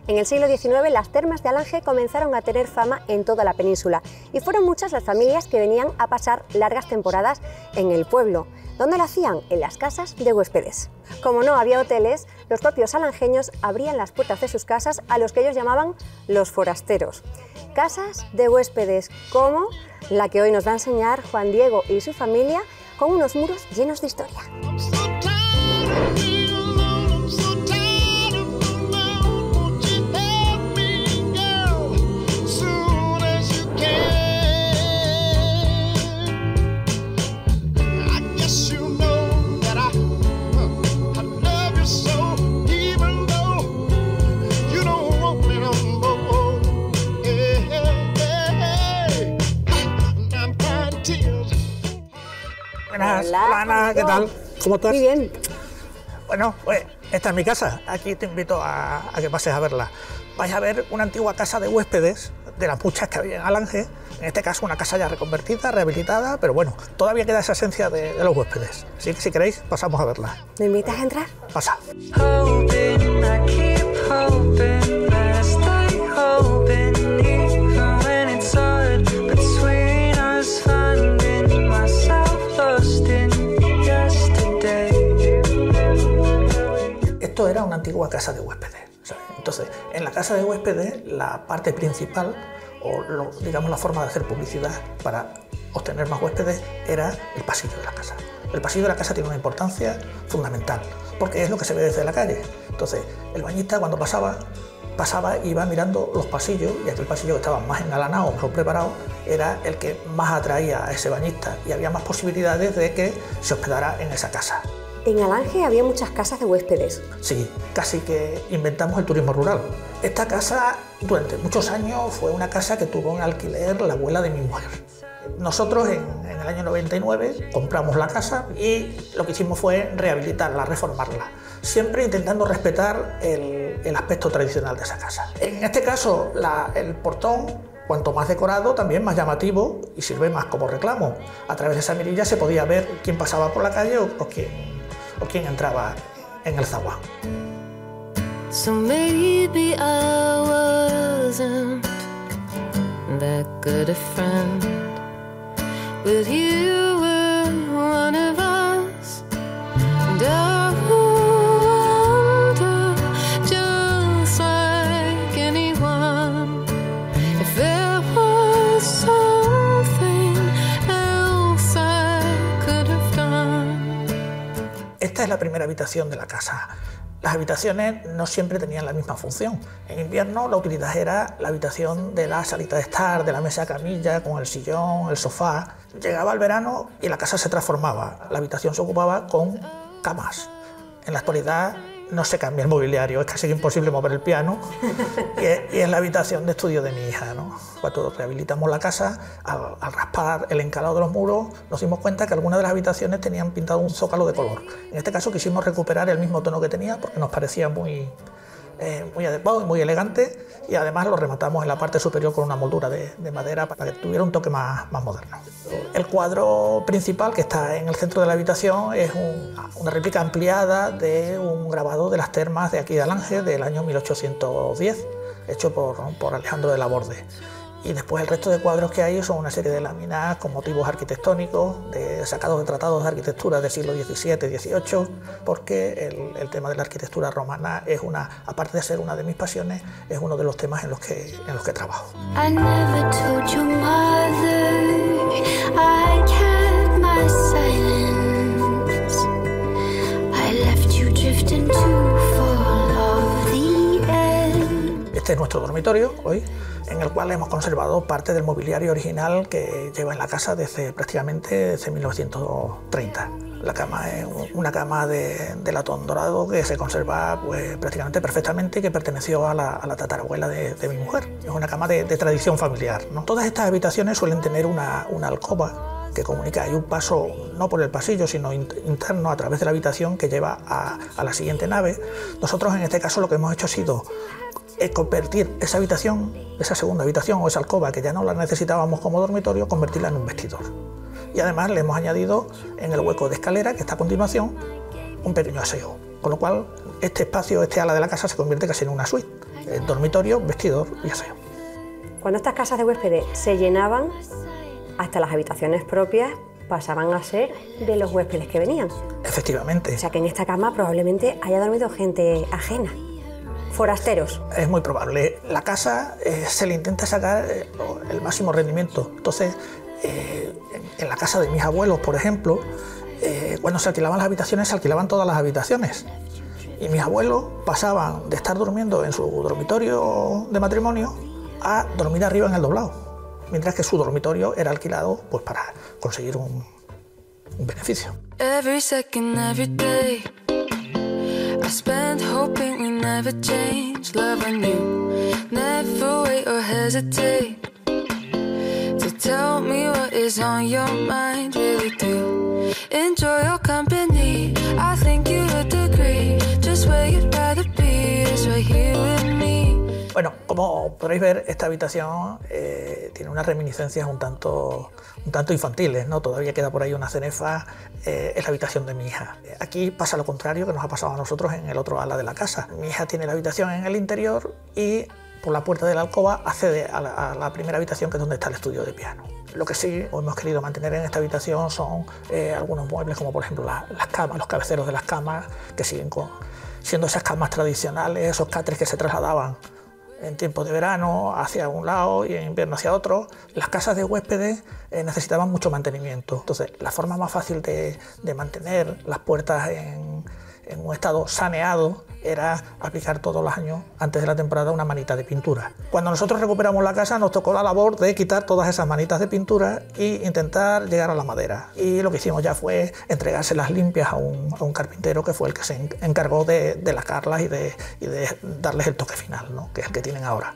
En el siglo XIX las termas de Alange comenzaron a tener fama en toda la península y fueron muchas las familias que venían a pasar largas temporadas en el pueblo. ¿Dónde lo hacían? En las casas de huéspedes. Como no había hoteles, los propios alangeños abrían las puertas de sus casas a los que ellos llamaban los forasteros. Casas de huéspedes como la que hoy nos va a enseñar Juan Diego y su familia, con unos muros llenos de historia. Buenas, hola Ana, ¿qué tal? ¿Cómo estás? Muy bien. Bueno, pues esta es mi casa, aquí te invito a que pases a verla. Vais a ver una antigua casa de huéspedes, de las muchas que había en Alange, en este caso una casa ya reconvertida, rehabilitada, pero bueno, todavía queda esa esencia de los huéspedes. Así que si queréis, pasamos a verla. ¿Me invitas a entrar? Pasa. Esto era una antigua casa de huéspedes, ¿sabes? Entonces, en la casa de huéspedes, la parte principal, digamos la forma de hacer publicidad para obtener más huéspedes, era el pasillo de la casa. El pasillo de la casa tiene una importancia fundamental, porque es lo que se ve desde la calle. Entonces, el bañista cuando pasaba y iba mirando los pasillos, y aquel pasillo que estaba más engalanado, mejor preparado, era el que más atraía a ese bañista y había más posibilidades de que se hospedara en esa casa. En Alange había muchas casas de huéspedes. Sí, casi que inventamos el turismo rural. Esta casa durante muchos años fue una casa que tuvo en alquiler la abuela de mi mujer. Nosotros en el año 99 compramos la casa y lo que hicimos fue rehabilitarla, reformarla, siempre intentando respetar el aspecto tradicional de esa casa. En este caso, el portón, cuanto más decorado, también más llamativo y sirve más como reclamo. A través de esa mirilla se podía ver quién pasaba por la calle o quién entraba en el zaguán. So maybe I wasn't that good a friend, but you were one of us, and I wonder, just like anyone, if there was something else I could have done. Esta es la primera habitación de la casa. Las habitaciones no siempre tenían la misma función. En invierno la utilidad era la habitación de la salita de estar, de la mesa camilla, con el sillón, el sofá. Llegaba el verano y la casa se transformaba. La habitación se ocupaba con camas. En la actualidad no se cambia el mobiliario, es casi imposible mover el piano y es la habitación de estudio de mi hija, ¿no? Cuando rehabilitamos la casa, al raspar el encalado de los muros, nos dimos cuenta que algunas de las habitaciones tenían pintado un zócalo de color. En este caso quisimos recuperar el mismo tono que tenía porque nos parecía muy adecuado y muy elegante, y además lo rematamos en la parte superior con una moldura de madera para que tuviera un toque más moderno. El cuadro principal que está en el centro de la habitación es una réplica ampliada de un grabado de las termas de aquí de Alange del año 1810, hecho por Alejandro de Laborde. Y después el resto de cuadros que hay son una serie de láminas con motivos arquitectónicos sacados de tratados de arquitectura del siglo XVII, XVIII, porque el tema de la arquitectura romana es aparte de ser una de mis pasiones, es uno de los temas en los que trabajo. I never told your mother, I kept my silence, I left you drifting too full of the end. Este es nuestro dormitorio hoy, en el cual hemos conservado parte del mobiliario original que lleva en la casa desde 1930. La cama es una cama de latón dorado que se conserva pues, prácticamente perfectamente y que perteneció a la tatarabuela de mi mujer. Es una cama de tradición familiar, ¿no? Todas estas habitaciones suelen tener una alcoba que comunica. Hay un paso, no por el pasillo, sino interno a través de la habitación que lleva a la siguiente nave. Nosotros en este caso lo que hemos hecho ha sido convertir esa habitación, esa segunda habitación o esa alcoba que ya no la necesitábamos como dormitorio, convertirla en un vestidor. Y además le hemos añadido en el hueco de escalera que está a continuación un pequeño aseo, con lo cual este espacio, este ala de la casa se convierte casi en una suite. dormitorio, vestidor y aseo. Cuando estas casas de huéspedes se llenaban, hasta las habitaciones propias pasaban a ser de los huéspedes que venían. Efectivamente. O sea que en esta cama probablemente haya dormido gente ajena, forasteros. Es muy probable. La casa se le intenta sacar el máximo rendimiento. Entonces, en la casa de mis abuelos, por ejemplo, cuando se alquilaban las habitaciones, se alquilaban todas las habitaciones. Y mis abuelos pasaban de estar durmiendo en su dormitorio de matrimonio a dormir arriba en el doblado, mientras que su dormitorio era alquilado pues, para conseguir un beneficio. Every second, every day, I spent hoping we never change. Love on you, never wait or hesitate to tell me what is on your mind. Really do enjoy your company. I think you would agree. Just where you'd rather be is right here with me. Bueno, como podréis ver, esta habitación tiene unas reminiscencias un tanto infantiles, ¿no? Todavía queda por ahí una cenefa, es la habitación de mi hija. Aquí pasa lo contrario que nos ha pasado a nosotros en el otro ala de la casa. Mi hija tiene la habitación en el interior y por la puerta de la alcoba accede a la primera habitación, que es donde está el estudio de piano. Lo que sí hemos querido mantener en esta habitación son algunos muebles, como por ejemplo las camas, los cabeceros de las camas, que siguen siendo esas camas tradicionales, esos catres que se trasladaban en tiempo de verano hacia un lado y en invierno hacia otro. Las casas de huéspedes necesitaban mucho mantenimiento. Entonces, la forma más fácil de mantener las puertas en un estado saneado era aplicar todos los años, antes de la temporada, una manita de pintura. Cuando nosotros recuperamos la casa, nos tocó la labor de quitar todas esas manitas de pintura e intentar llegar a la madera. Y lo que hicimos ya fue entregárselas limpias a un carpintero, que fue el que se encargó de lacarlas y de darles el toque final, ¿no? Que es el que tienen ahora.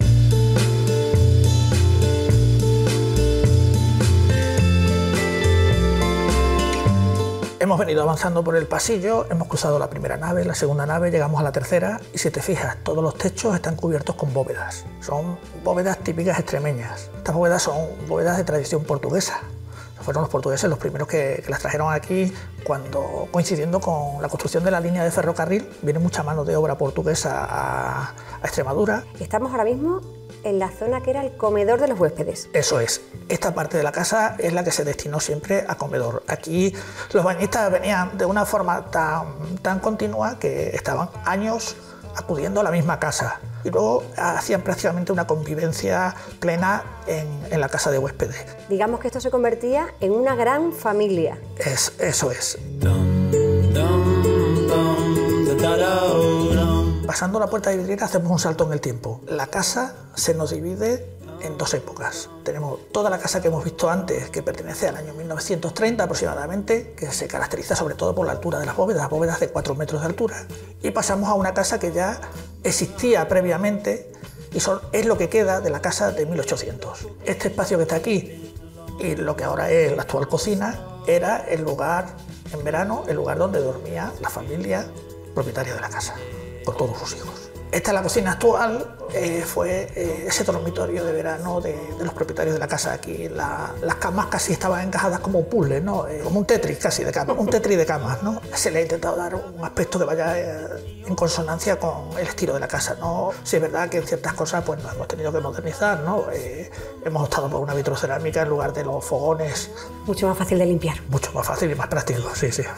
Hemos venido avanzando por el pasillo, hemos cruzado la primera nave, la segunda nave, llegamos a la tercera y si te fijas, todos los techos están cubiertos con bóvedas. Son bóvedas típicas extremeñas. Estas bóvedas son bóvedas de tradición portuguesa. Fueron los portugueses los primeros que las trajeron aquí cuando, coincidiendo con la construcción de la línea de ferrocarril, viene mucha mano de obra portuguesa a Extremadura. Estamos ahora mismo en la zona que era el comedor de los huéspedes. Eso es. Esta parte de la casa es la que se destinó siempre a comedor. Aquí los bañistas venían de una forma tan continua que estaban años acudiendo a la misma casa y luego hacían prácticamente una convivencia plena en la casa de huéspedes. Digamos que esto se convertía en una gran familia. Eso es. Pasando la puerta de vidriera hacemos un salto en el tiempo. La casa se nos divide en dos épocas. Tenemos toda la casa que hemos visto antes, que pertenece al año 1930 aproximadamente, que se caracteriza sobre todo por la altura de las bóvedas de 4 metros de altura. Y pasamos a una casa que ya existía previamente y es lo que queda de la casa de 1800. Este espacio que está aquí y lo que ahora es la actual cocina era el lugar, en verano, el lugar donde dormía la familia propietaria de la casa, con todos sus hijos. Esta es la cocina actual, fue ese dormitorio de verano de los propietarios de la casa. Aquí las camas casi estaban encajadas como puzzles, ¿no? Como un Tetris casi de camas, un Tetris de camas, ¿no? Se le ha intentado dar un aspecto que vaya en consonancia con el estilo de la casa, ¿no? Sí, es verdad que en ciertas cosas pues nos hemos tenido que modernizar, ¿no? Hemos optado por una vitrocerámica en lugar de los fogones. Mucho más fácil de limpiar. Mucho más fácil y más práctico, sí, sí.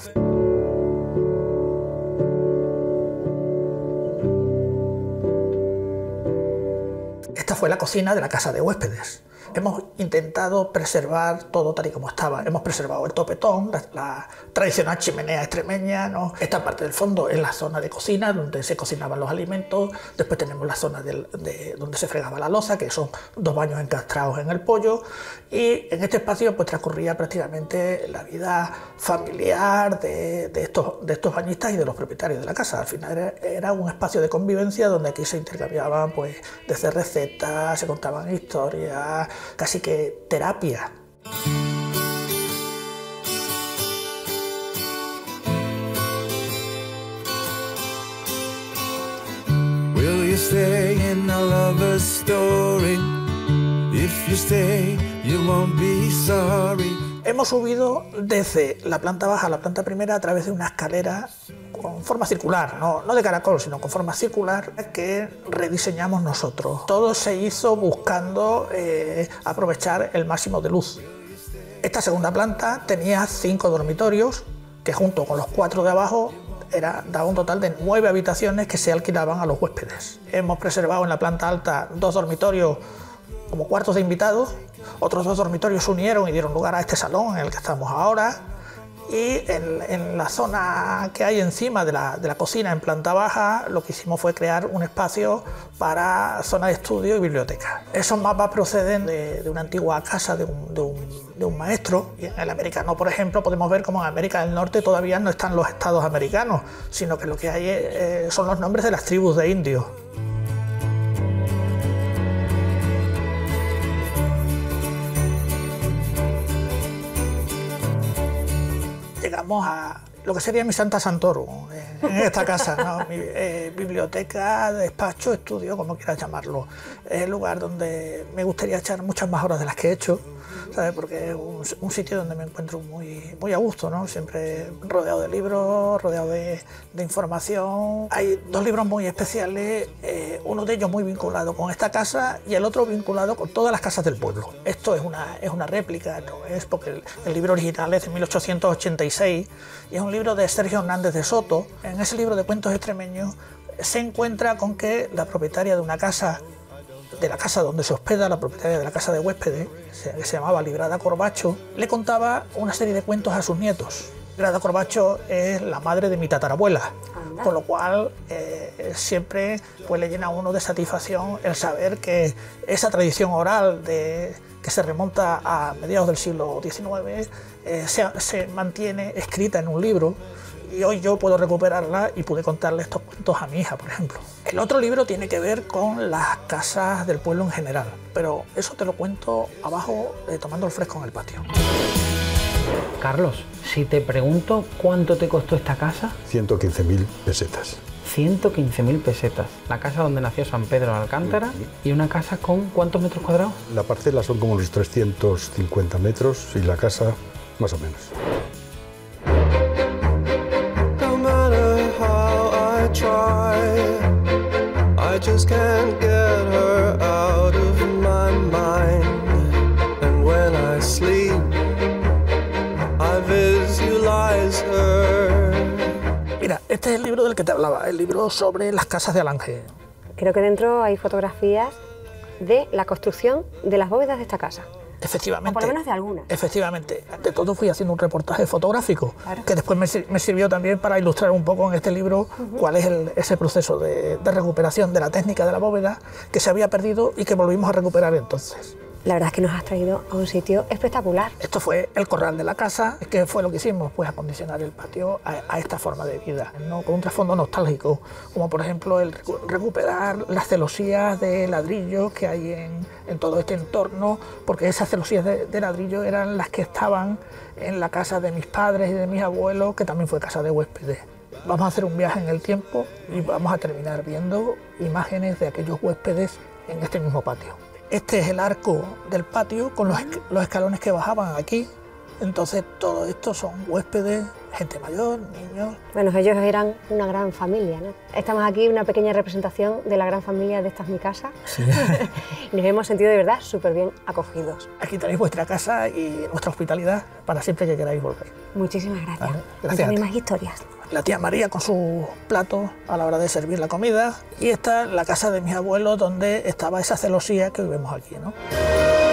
Esta fue la cocina de la casa de huéspedes. Hemos intentado preservar todo tal y como estaba. Hemos preservado el topetón, la tradicional chimenea extremeña, ¿no? Esta parte del fondo es la zona de cocina, donde se cocinaban los alimentos. Después tenemos la zona donde se fregaba la loza, que son 2 baños encastrados en el pollo. Y en este espacio pues transcurría prácticamente la vida familiar de estos bañistas y de los propietarios de la casa. Al final era un espacio de convivencia donde aquí se intercambiaban pues desde recetas, se contaban historias, casi que terapia. Will you stay in a lover's story? If you stay, you won't be sorry. Hemos subido desde la planta baja a la planta primera a través de una escalera con forma circular, no de caracol, sino con forma circular, que rediseñamos nosotros. Todo se hizo buscando aprovechar el máximo de luz. Esta segunda planta tenía 5 dormitorios, que junto con los 4 de abajo daba un total de 9 habitaciones que se alquilaban a los huéspedes. Hemos preservado en la planta alta 2 dormitorios como cuartos de invitados, otros 2 dormitorios se unieron y dieron lugar a este salón en el que estamos ahora. Y en la zona que hay encima de la cocina, en planta baja, lo que hicimos fue crear un espacio para zona de estudio y biblioteca. Esos mapas proceden de una antigua casa de un maestro. Y en el americano, por ejemplo, podemos ver cómo en América del Norte todavía no están los estados americanos, sino que lo que hay son los nombres de las tribus de indios. Llegamos a lo que sería mi Santa Santorum en esta casa, ¿no? Mi biblioteca, despacho, estudio, como quieras llamarlo. Es el lugar donde me gustaría echar muchas más horas de las que he hecho, ¿sabes? Porque es un sitio donde me encuentro muy a gusto, ¿no? Siempre rodeado de libros, rodeado de información. Hay 2 libros muy especiales, uno de ellos muy vinculado con esta casa y el otro vinculado con todas las casas del pueblo. Esto es una réplica, no es porque el libro original es de 1886 y es un libro de Sergio Hernández de Soto. En ese libro de cuentos extremeños se encuentra con que la propietaria de una casa, de la casa donde se hospeda, la propietaria de la casa de huéspedes, que se llamaba Librada Corbacho, le contaba una serie de cuentos a sus nietos. Librada Corbacho es la madre de mi tatarabuela, con lo cual siempre pues, le llena a uno de satisfacción el saber que esa tradición oral que se remonta a mediados del siglo XIX se mantiene escrita en un libro. Y hoy yo puedo recuperarla y pude contarle estos cuentos a mi hija, por ejemplo. El otro libro tiene que ver con las casas del pueblo en general, pero eso te lo cuento abajo, tomando el fresco en el patio. Carlos, si te pregunto cuánto te costó esta casa... 115.000 pesetas. 115.000 pesetas. La casa donde nació San Pedro de Alcántara y una casa con ¿cuántos metros cuadrados? La parcela son como los 350 metros y la casa más o menos. I just can't get her out of my mind. And when I sleep, I visualize her. Mira, este es el libro del que te hablaba, el libro sobre las casas de Alange. Creo que dentro hay fotografías de la construcción de las bóvedas de esta casa. Efectivamente. O por lo menos de algunas. Efectivamente. De todo fui haciendo un reportaje fotográfico, claro, que después me sirvió también para ilustrar un poco en este libro cuál es ese proceso de recuperación de la técnica de la bóveda que se había perdido y que volvimos a recuperar entonces. La verdad es que nos has traído a un sitio espectacular. Esto fue el corral de la casa, que fue lo que hicimos, pues acondicionar el patio a esta forma de vida, ¿no? Con un trasfondo nostálgico, como por ejemplo el recuperar las celosías de ladrillo que hay en todo este entorno, porque esas celosías de ladrillo eran las que estaban en la casa de mis padres y de mis abuelos, que también fue casa de huéspedes. Vamos a hacer un viaje en el tiempo y vamos a terminar viendo imágenes de aquellos huéspedes en este mismo patio. Este es el arco del patio con los escalones que bajaban aquí. Entonces todo esto son huéspedes, gente mayor, niños. Bueno, ellos eran una gran familia, ¿no? Estamos aquí, una pequeña representación de la gran familia de Esta es mi casa. Sí. Y nos hemos sentido de verdad súper bien acogidos. Aquí tenéis vuestra casa y nuestra hospitalidad para siempre que queráis volver. Muchísimas gracias. Vale, gracias. Cuéntame más historias. La tía María con sus platos a la hora de servir la comida. Y esta es la casa de mis abuelos, donde estaba esa celosía que hoy vemos aquí, ¿no?